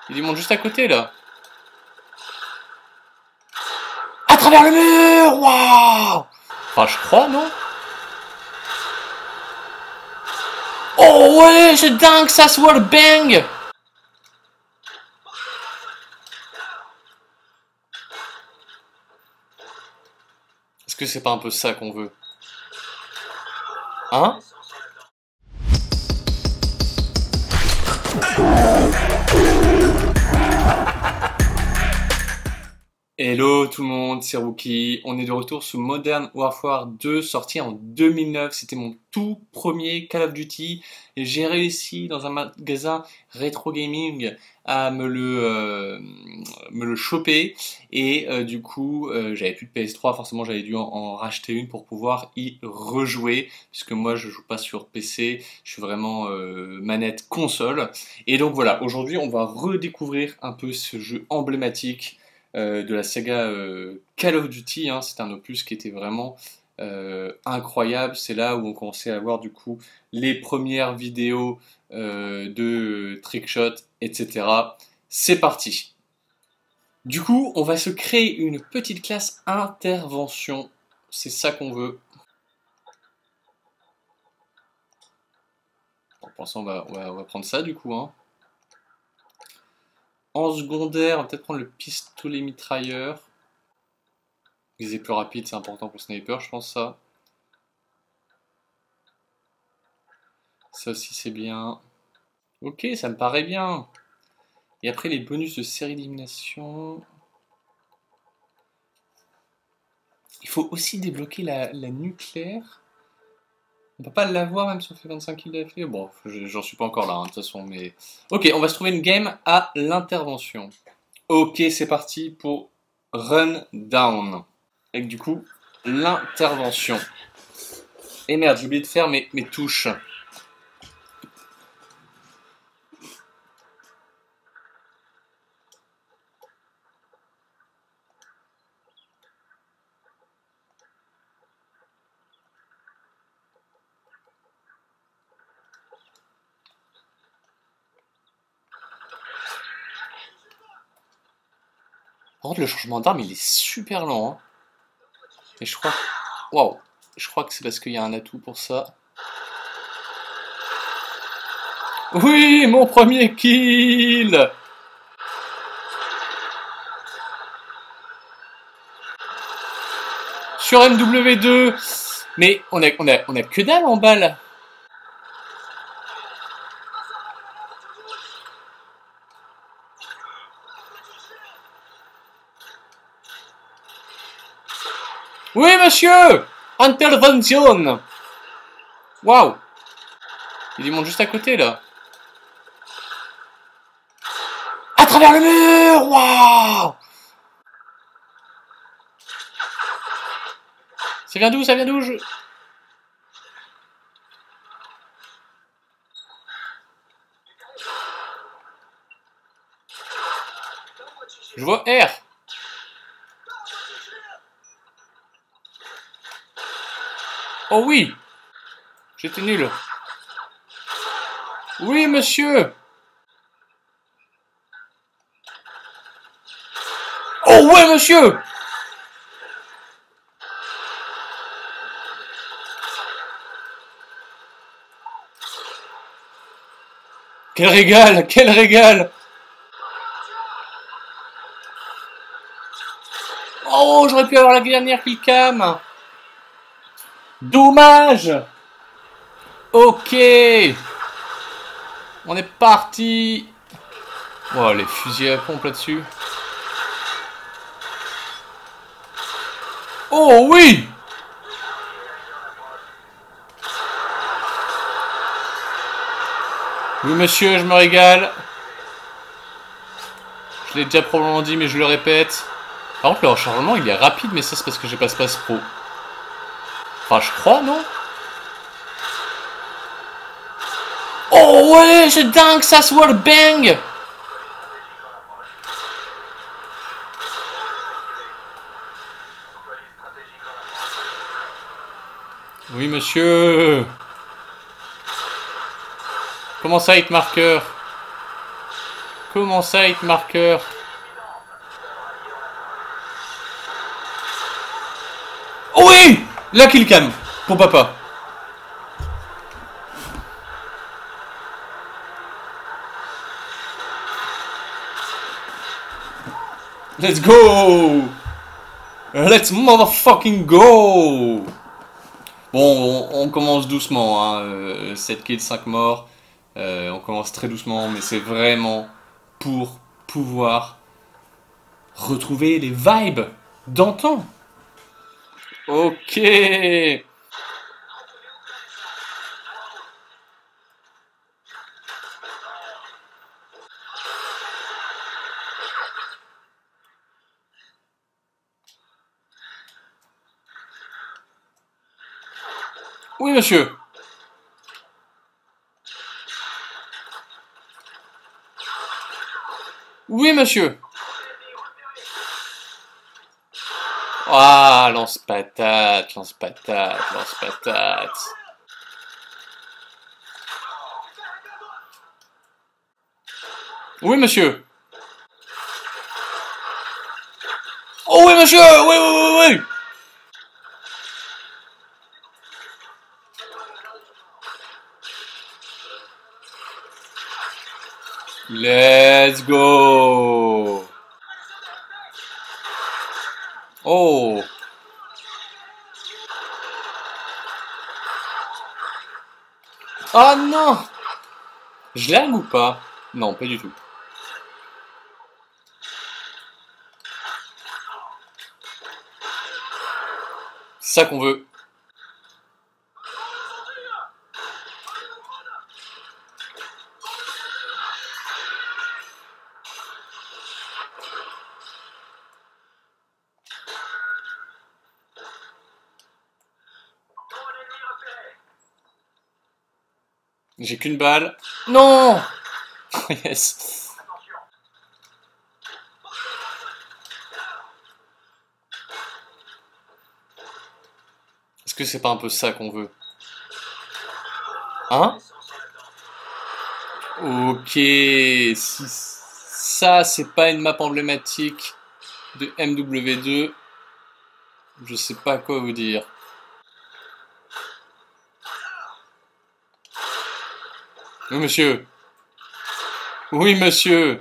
Il monte juste à côté, là. À travers le mur. Waouh. Enfin, je crois, non? Oh ouais, c'est dingue, ça, ce wallbang. Est-ce que c'est pas un peu ça qu'on veut? Hein? Hello tout le monde, c'est Rookie. On est de retour sur Modern Warfare 2, sorti en 2009. C'était mon tout premier Call of Duty et j'ai réussi dans un magasin rétro gaming à me le choper. Et du coup, j'avais plus de PS3, forcément j'avais dû en racheter une pour pouvoir y rejouer. Puisque moi je joue pas sur PC, je suis vraiment manette console. Et donc voilà, aujourd'hui on va redécouvrir un peu ce jeu emblématique de la saga Call of Duty. Hein. C'est un opus qui était vraiment incroyable. C'est là où on commençait à voir du coup les premières vidéos de trickshot, etc. C'est parti. Du coup, on va se créer une petite classe intervention. C'est ça qu'on veut. Bon, pour l'instant, on va prendre ça du coup. Hein. En secondaire, on va peut-être prendre le pistolet mitrailleur. Viser plus rapide, c'est important pour le sniper, je pense ça. Ça aussi c'est bien. Ok, ça me paraît bien. Et après les bonus de série d'élimination. Il faut aussi débloquer la nucléaire. On peut pas l'avoir même si on fait 25 kills d'affilée. Bon, j'en suis pas encore là, hein, de toute façon. Mais ok, on va se trouver une game à l'intervention. Ok, c'est parti pour Run Down. Avec du coup, l'intervention. Et merde, j'ai oublié de faire mes touches. Par contre, le changement d'arme, il est super lent. Hein. Et je crois... Waouh. Je crois que c'est parce qu'il y a un atout pour ça. Oui, mon premier kill! Sur MW2. Mais on a que dalle en balle. Oui, monsieur! Intervention! Waouh! Il monte juste à côté, là. À travers le mur! Waouh! Ça vient d'où? Ça vient d'où? Je vois R. Oh oui! J'étais nul. Oui, monsieur! Oh ouais, monsieur! Quel régal! Quel régal! Oh, j'aurais pu avoir la dernière killcam! Dommage! Ok! On est parti! Oh, les fusils à pompe là-dessus. Oh oui! Oui, monsieur, je me régale. Je l'ai déjà probablement dit, mais je le répète. Par contre, le rechargement, il est rapide, mais ça, c'est parce que j'ai pas Space Pro. Enfin, je crois, non? Oh ouais, c'est dingue, ça, ce wallbang! Oui, monsieur. Comment ça, hit marker? Comment ça, hit marker? Oh oui! La kill cam pour papa. Let's go! Let's motherfucking go! Bon, on commence doucement, hein. 7 kills, 5 morts. On commence très doucement, mais c'est vraiment pour pouvoir retrouver les vibes d'antan. Ok. Oui, monsieur. Oui, monsieur. Ah, lance-patate, lance-patate, lance-patate. Oui, monsieur. Oh oui, monsieur. Oui, oui, oui, oui. Let's go. Oh. Oh non. Je lag ou pas? Non, pas du tout. C'est ça qu'on veut. J'ai qu'une balle. Non. Yes. Est-ce que c'est pas un peu ça qu'on veut? Hein? Ok. Si ça, c'est pas une map emblématique de MW2, je sais pas quoi vous dire. Oui, monsieur. Oui, monsieur.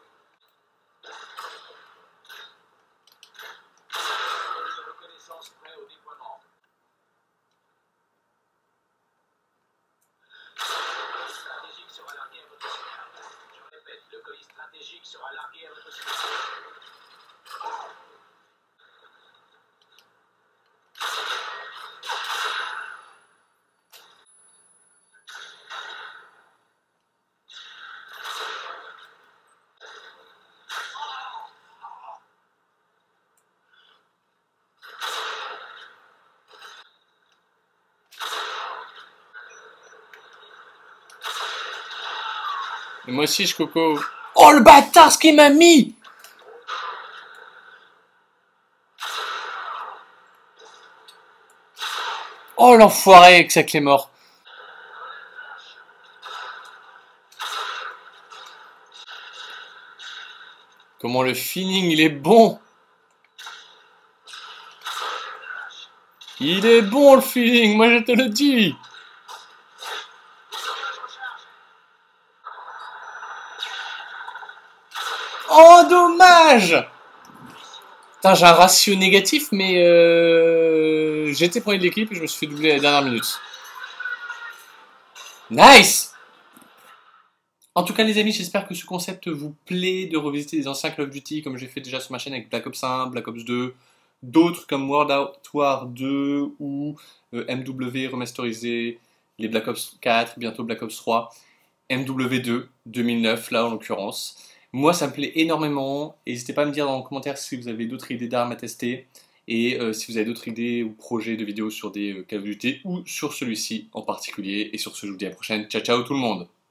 Et moi aussi, je coco. Oh, le bâtard, ce qu'il m'a mis! Oh, l'enfoiré, que ça clé mort. Comment le feeling, il est bon! Il est bon, le feeling, moi je te le dis! Oh, dommage! Putain, j'ai un ratio négatif, mais j'étais premier de l'équipe et je me suis fait doubler à la dernière minute. Nice! En tout cas, les amis, j'espère que ce concept vous plaît de revisiter les anciens Call of Duty, comme j'ai fait déjà sur ma chaîne avec Black Ops 1, Black Ops 2, d'autres comme World at War 2 ou MW remasterisé, les Black Ops 4, bientôt Black Ops 3, MW2, 2009 là en l'occurrence. Moi, ça me plaît énormément. N'hésitez pas à me dire dans les commentaires si vous avez d'autres idées d'armes à tester et si vous avez d'autres idées ou projets de vidéos sur des Call of Duty ou sur celui-ci en particulier. Et sur ce, je vous dis à la prochaine. Ciao, ciao tout le monde!